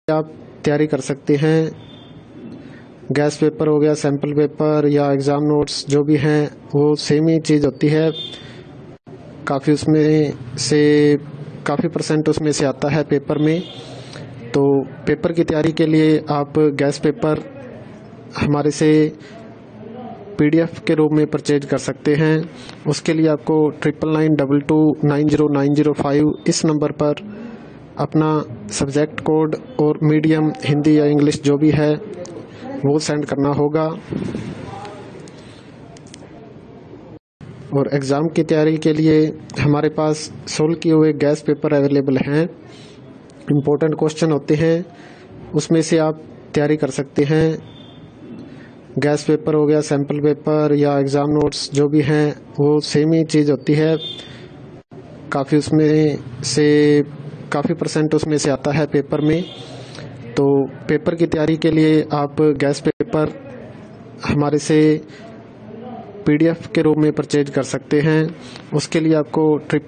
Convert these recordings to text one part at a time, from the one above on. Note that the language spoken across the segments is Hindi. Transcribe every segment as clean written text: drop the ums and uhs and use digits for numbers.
आप तैयारी कर सकते हैं। गैस पेपर हो गया, सैम्पल पेपर या एग्ज़ाम नोट्स जो भी हैं वो सेम ही चीज़ होती है। काफ़ी उसमें से काफ़ी परसेंट उसमें से आता है पेपर में। तो पेपर की तैयारी के लिए आप गैस पेपर हमारे से PDF के रूप में परचेज कर सकते हैं। उसके लिए आपको 9992290905 इस नंबर पर अपना सब्जेक्ट कोड और मीडियम हिंदी या इंग्लिश जो भी है वो सेंड करना होगा। और एग्ज़ाम की तैयारी के लिए हमारे पास सोल्व किए हुए गैस पेपर अवेलेबल हैं। इम्पोर्टेंट क्वेश्चन होते हैं, उसमें से आप तैयारी कर सकते हैं। गैस पेपर हो गया, सैम्पल पेपर या एग्ज़ाम नोट्स जो भी हैं वो सेम ही चीज़ होती है। काफ़ी उसमें से काफ़ी परसेंट उसमें से आता है पेपर में। तो पेपर की तैयारी के लिए आप गैस पेपर हमारे से PDF के रूप में परचेज कर सकते हैं। उसके लिए आपको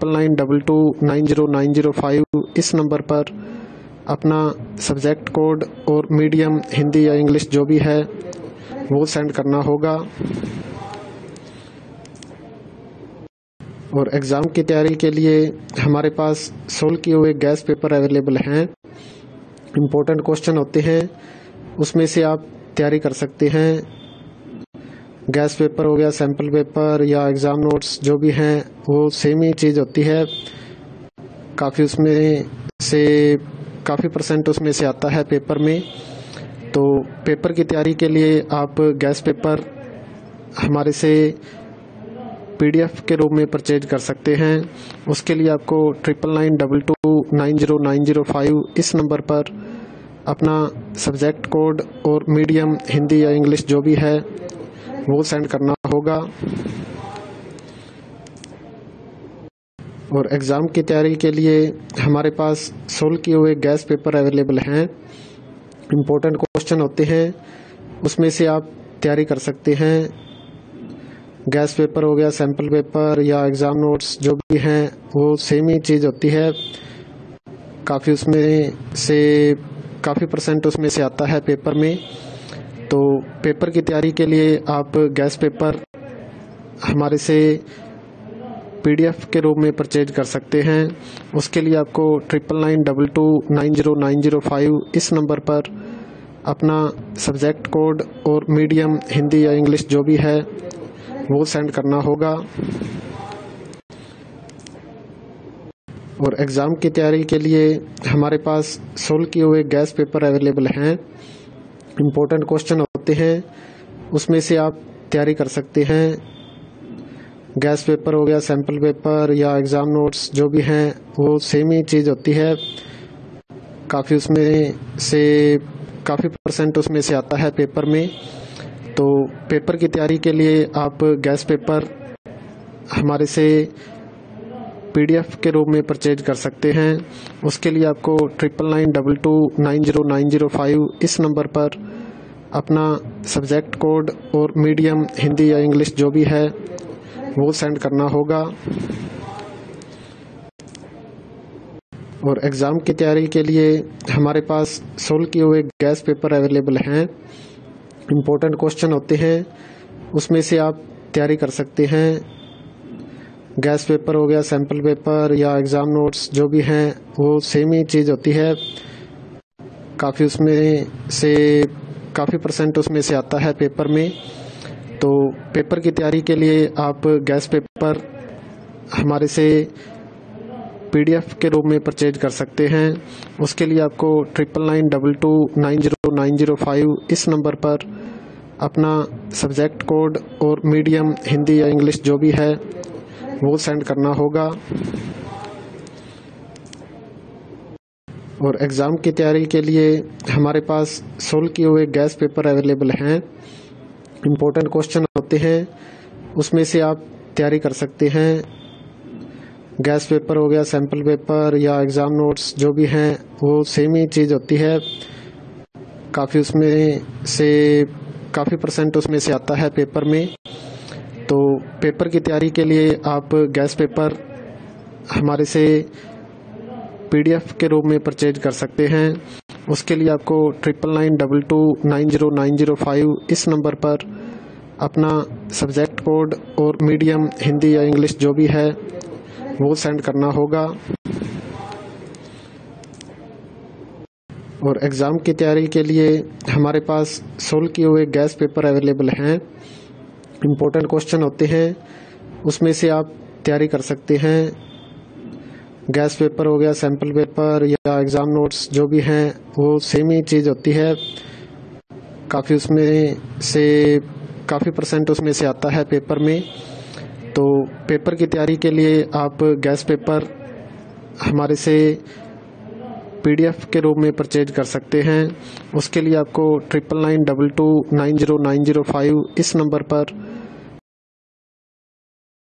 9992290905 इस नंबर पर अपना सब्जेक्ट कोड और मीडियम हिंदी या इंग्लिश जो भी है वो सेंड करना होगा। और एग्ज़ाम की तैयारी के लिए हमारे पास सोल्व किए हुए गैस पेपर अवेलेबल हैं। इम्पोर्टेंट क्वेश्चन होते हैं, उसमें से आप तैयारी कर सकते हैं। गैस पेपर हो गया, सैम्पल पेपर या एग्ज़ाम नोट्स जो भी हैं वो सेम ही चीज़ होती है। काफ़ी उसमें से काफ़ी परसेंट उसमें से आता है पेपर में। तो पेपर की तैयारी के लिए आप गैस पेपर हमारे से PDF के रूप में परचेज कर सकते हैं। उसके लिए आपको 9992290905 इस नंबर पर अपना सब्जेक्ट कोड और मीडियम हिंदी या इंग्लिश जो भी है वो सेंड करना होगा। और एग्ज़ाम की तैयारी के लिए हमारे पास सोल्व किए हुए गैस पेपर अवेलेबल हैं। इम्पोर्टेंट क्वेश्चन होते हैं, उसमें से आप तैयारी कर सकते हैं। गैस पेपर हो गया, सैम्पल पेपर या एग्ज़ाम नोट्स जो भी हैं वो सेम ही चीज़ होती है। काफ़ी उसमें से काफ़ी परसेंट उसमें से आता है पेपर में। तो पेपर की तैयारी के लिए आप गैस पेपर हमारे से PDF के रूप में परचेज कर सकते हैं। उसके लिए आपको 9992290905 इस नंबर पर अपना सब्जेक्ट कोड और मीडियम हिंदी या इंग्लिश जो भी है वो सेंड करना होगा। और एग्ज़ाम की तैयारी के लिए हमारे पास सोल्व किए हुए गैस पेपर अवेलेबल हैं। इम्पोर्टेंट क्वेश्चन होते हैं, उसमें से आप तैयारी कर सकते हैं। गैस पेपर हो गया, सैम्पल पेपर या एग्ज़ाम नोट्स जो भी हैं वो सेम ही चीज़ होती है। काफ़ी उसमें से काफ़ी परसेंट उसमें से आता है पेपर में। तो पेपर की तैयारी के लिए आप गैस पेपर हमारे से PDF के रूप में परचेज कर सकते हैं। उसके लिए आपको 9992290905 इस नंबर पर अपना सब्जेक्ट कोड और मीडियम हिंदी या इंग्लिश जो भी है वो सेंड करना होगा। और एग्ज़ाम की तैयारी के लिए हमारे पास सोल्व किए हुए गैस पेपर अवेलेबल हैं। इम्पोर्टेंट क्वेश्चन होते हैं, उसमें से आप तैयारी कर सकते हैं। गैस पेपर हो गया, सैम्पल पेपर या एग्ज़ाम नोट्स जो भी हैं वो सेम ही चीज़ होती है। काफ़ी उसमें से काफ़ी परसेंट उसमें से आता है पेपर में। तो पेपर की तैयारी के लिए आप गैस पेपर हमारे से PDF के रूप में परचेज कर सकते हैं। उसके लिए आपको 9992290905 इस नंबर पर अपना सब्जेक्ट कोड और मीडियम हिंदी या इंग्लिश जो भी है वो सेंड करना होगा। और एग्ज़ाम की तैयारी के लिए हमारे पास सोल्व किए हुए गैस पेपर अवेलेबल हैं। इम्पोर्टेंट क्वेश्चन होते हैं, उसमें से आप तैयारी कर सकते हैं। गैस पेपर हो गया, सैम्पल पेपर या एग्ज़ाम नोट्स जो भी हैं वो सेम ही चीज़ होती है। काफ़ी उसमें से काफ़ी परसेंट उसमें से आता है पेपर में। तो पेपर की तैयारी के लिए आप गैस पेपर हमारे से PDF के रूप में परचेज कर सकते हैं। उसके लिए आपको 9992290905 इस नंबर पर अपना सब्जेक्ट कोड और मीडियम हिंदी या इंग्लिश जो भी है वो सेंड करना होगा। और एग्ज़ाम की तैयारी के लिए हमारे पास सोल्व किए हुए गैस पेपर अवेलेबल हैं। इम्पोर्टेंट क्वेश्चन होते हैं, उसमें से आप तैयारी कर सकते हैं। गैस पेपर हो गया, सैम्पल पेपर या एग्ज़ाम नोट्स जो भी हैं वो सेम ही चीज़ होती है। काफ़ी परसेंट उसमें से आता है पेपर में। तो पेपर की तैयारी के लिए आप गैस पेपर हमारे से PDF के रूप में परचेज कर सकते हैं। उसके लिए आपको 9992290905 इस नंबर पर